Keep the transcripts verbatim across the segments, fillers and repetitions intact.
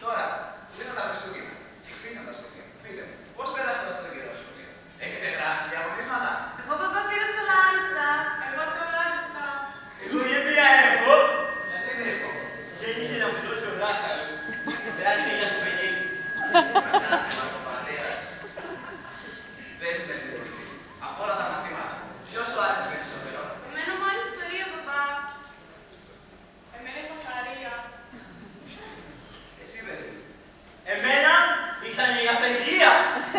Τώρα, κλείνω τα Χριστούγεννα. Κλείνω τα σχολεία. Πείτε μου, πώς πέρασατε αυτό το καιρό στο σχολείο? Έχετε γράψει διαγωνίσματα? Εγώ παπά πήρα στο άριστα. Εγώ στο άριστα. Εγώ δεν πήρα έχω. Γιατί είναι εγώ? Γέννησε να φυλώσει ο δάσκαλος. Δεν άρχισε για το παιδί. Πες μου λίγο, από όλα τα μαθήματα, ποιος σου άρεσε περισσότερο? Εμένα μου άρεσε η ιστορία, παπά. Εμένα η φασαρία. Εσύ, παιδί. Εμένα ήταν η απεργία.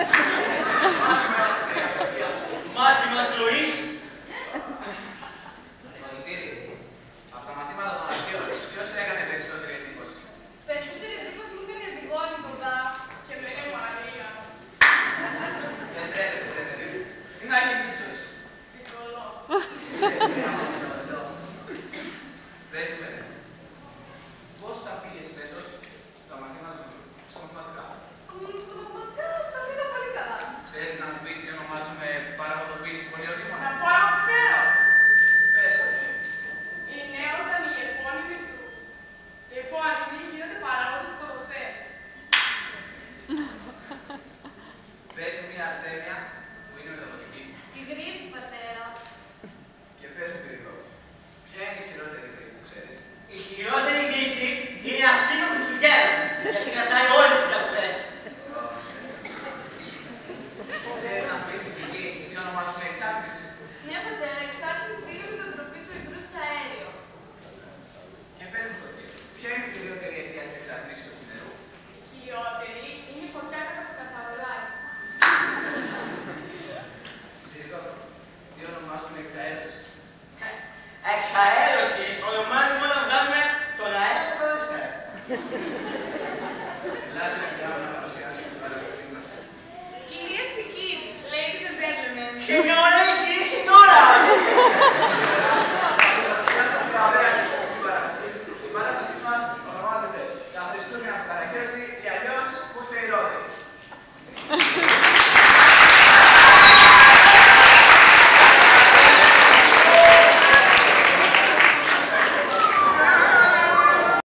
Μάθημα τροής. Πολιτήρι, από τα μαθήματα των αρχαίων, ποιος έκανε περισσότερη εντύπωση? Περισσότερη εντύπωση μου έκανε η Αντιγόνη, παπά. Και εμένα η Μαρία. Δεν τρέπεσαι, ρε παιδί μου. Τι θα γίνεις στη ζωή σου? Ψυχολόγο. Πες μου, παιδί. Πώς θα πήγες φέτος στα μαθήματα του στο μαθηματικά? Μμμ, στο μαθηματικά τα πήγα πολύ καλά. Ξέρεις να μου πεις τι ονομάζουμε παραγωγοποίηση πολυορίμων? Να πω ένα που ξέρω. Πες το. Είναι όταν οι επώνυμοι του. Οι επώνυμοι γίνονται παράγοντες του ποδοσφαίρου. Πες μου μια ασθένεια που είναι μεταδοτική. Η γρήπη, πατέρα. Και πες μου, Πυρικό, ποια είναι η χειρότερη γρήπη που ξέρεις? Η χειρότερη γρήπη είναι αυτή των Χριστουγέννων. Γιατί κρατάει όλες τις διακοπές. Ξέρεις να μου πεις φυσική τι ονομάζουμε εξάρτηση? Ναι, πατέρα, εξάρτηση είναι η μετατροπή του υγρού σε αέριο. Και πες μου, Σκοτή, ποια είναι η κυριότερη αιτία της εξαρτήσεως του νερού? Η κυριότερη είναι η φωτιά κατά το κατσαρολάκι. Πυρικό, τι ονομάζουμε εξαέρωση? Εξαέρωση ονομάζουμε να βγάλουμε τον αέρα από το δεξιά.